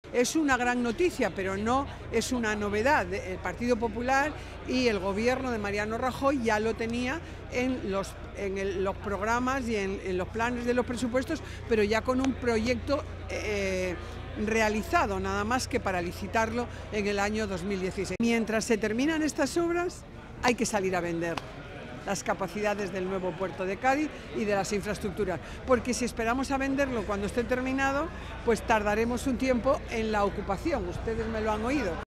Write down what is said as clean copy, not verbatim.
Es una gran noticia, pero no es una novedad. El Partido Popular y el gobierno de Mariano Rajoy ya lo tenía en los programas y en los planes de los presupuestos, pero ya con un proyecto realizado, nada más que para licitarlo en el año 2016. Mientras se terminan estas obras, hay que salir a vender las capacidades del nuevo puerto de Cádiz y de las infraestructuras, porque si esperamos a venderlo cuando esté terminado, pues tardaremos un tiempo en la ocupación, ustedes me lo han oído.